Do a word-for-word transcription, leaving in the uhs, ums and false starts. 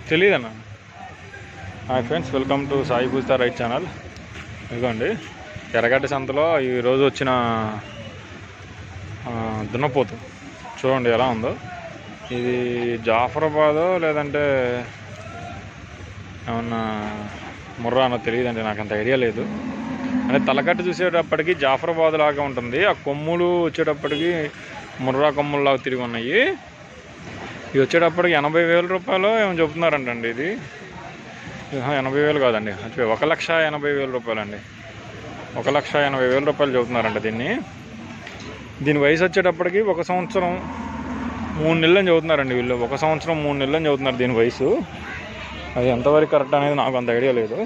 తెలీదన్నా. Hi friends, welcome to Sai Pujitha right channel. ఇదిగోండి ఎర్రగడ్డ సంతలో ఈరోజు వచ్చిన దున్నపోతు చూడండి ఎలా ఉందో. ఇది జాఫరాబాదో లేదంటే ఏమన్నా ముర్రా అన్నో తెలియదండి, నాకు అంత ఐడియా లేదు. అంటే తలకట్టు చూసేటప్పటికి జాఫరాబాద్ లాగా ఉంటుంది, ఆ కొమ్ములు వచ్చేటప్పటికి ముర్రా కొమ్ముల్లాగా తిరిగి ఉన్నాయి. ఇది వచ్చేటప్పటికి ఎనభై వేల రూపాయలు ఏమో చెబుతున్నారంటండి. ఇది ఎనభై వేలు కాదండి, ఒక లక్ష ఎనభై వేల రూపాయలు అండి. ఒక లక్ష ఎనభై వేల రూపాయలు చెబుతున్నారంట దీన్ని. దీని వయసు వచ్చేటప్పటికి ఒక సంవత్సరం మూడు నెలలు అని చదువుతున్నారండి వీళ్ళు. ఒక సంవత్సరం మూడు నెలలు అని చదువుతున్నారు దీని వయసు. అది ఎంతవరకు కరెక్ట్ అనేది నాకు అంత ఐడియా లేదు.